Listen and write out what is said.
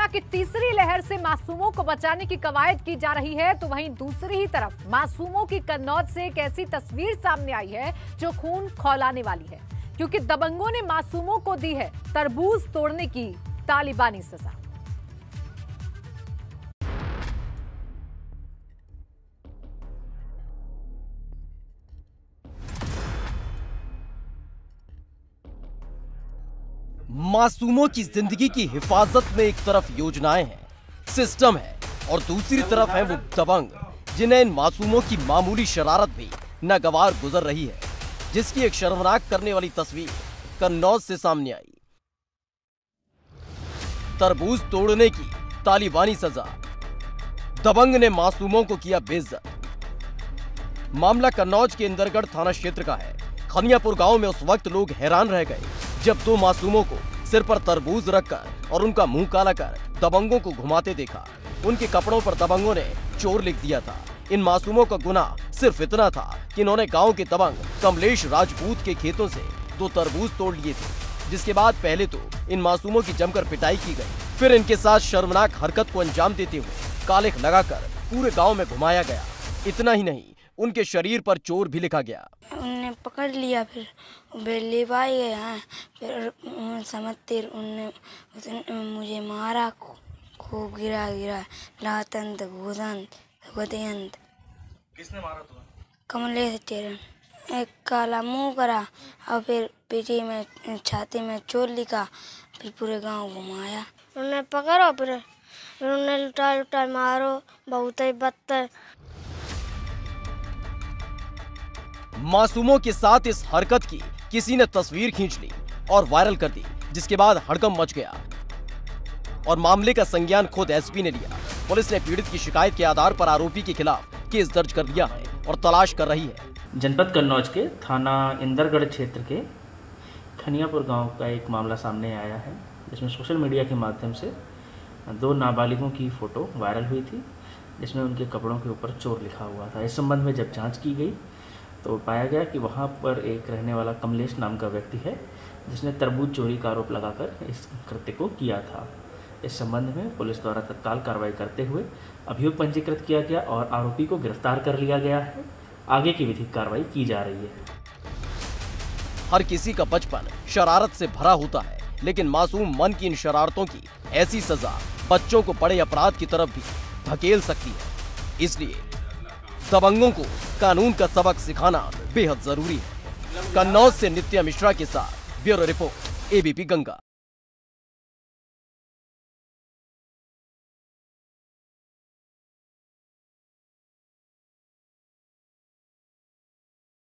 की तीसरी लहर से मासूमों को बचाने की कवायद की जा रही है, तो वहीं दूसरी ही तरफ मासूमों की कन्नौज से एक ऐसी तस्वीर सामने आई है जो खून खौलाने वाली है, क्योंकि दबंगों ने मासूमों को दी है तरबूज तोड़ने की तालिबानी सजा। मासूमों की जिंदगी की हिफाजत में एक तरफ योजनाएं हैं, सिस्टम है, और दूसरी तरफ है वो दबंग जिन्हें इन मासूमों की मामूली शरारत भी नागवार गुजर रही है, जिसकी एक शर्मनाक करने वाली तस्वीर कन्नौज से सामने आई। तरबूज तोड़ने की तालिबानी सजा, दबंग ने मासूमों को किया बेइज्जत। मामला कन्नौज के इंदरगढ़ थाना क्षेत्र का है। खनियापुर गांव में उस वक्त लोग हैरान रह गए जब दो मासूमों को सिर पर तरबूज रखकर और उनका मुंह काला कर दबंगों को घुमाते देखा। उनके कपड़ों पर दबंगों ने चोर लिख दिया था। इन मासूमों का गुनाह सिर्फ इतना था कि इन्होंने गांव के दबंग कमलेश राजपूत के खेतों से दो तरबूज तोड़ लिए थे, जिसके बाद पहले तो इन मासूमों की जमकर पिटाई की गई, फिर इनके साथ शर्मनाक हरकत को अंजाम देते हुए कालिख लगाकर पूरे गाँव में घुमाया गया। इतना ही नहीं, उनके शरीर पर चोर भी लिखा गया। उन्हें पकड़ लिया, फिर ले पाए गए हैं, फिर समझते उनने मुझे मारा, खूब गिरा लातंत घोदंत गोदयंत। किसने मारा तुम्हें? कमलेश चरण। एक काला मुंह करा और फिर पीठी में छाती में चोर लिखा, फिर पूरे गांव घुमाया। उन्हें पकड़ो, फिर उन्हें लुटा मारो, बहुत ही बदतर। मासूमों के साथ इस हरकत की किसी ने तस्वीर खींच ली और वायरल कर दी, जिसके बाद हड़कंप मच गया और मामले का संज्ञान खुद एसपी ने लिया। पुलिस ने पीड़ित की शिकायत के आधार पर आरोपी के खिलाफ केस दर्ज कर दिया है और तलाश कर रही है। जनपद कन्नौज के थाना इंदरगढ़ क्षेत्र के खनियापुर गांव का एक मामला सामने आया है, जिसमें सोशल मीडिया के माध्यम से दो नाबालिगों की फ़ोटो वायरल हुई थी, जिसमें उनके कपड़ों के ऊपर चोर लिखा हुआ था। इस संबंध में जब जांच की गई तो पाया गया कि वहां पर एक रहने वाला कमलेश नाम का व्यक्ति है, जिसने तरबूज चोरी का आरोप लगाकर इस कृत्य को किया था। इस संबंध में पुलिस द्वारा तत्काल कार्रवाई करते हुए अभियोग पंजीकृत किया गया और आरोपी को गिरफ्तार कर लिया गया है। आगे की विधिक कार्रवाई की जा रही है। हर किसी का बचपन शरारत से भरा होता है, लेकिन मासूम मन की इन शरारतों की ऐसी सजा बच्चों को बड़े अपराध की तरफ भी धकेल सकती है। इसलिए दबंगों को कानून का सबक सिखाना बेहद जरूरी है। कन्नौज से नित्या मिश्रा के साथ ब्यूरो रिपोर्ट, एबीपी गंगा।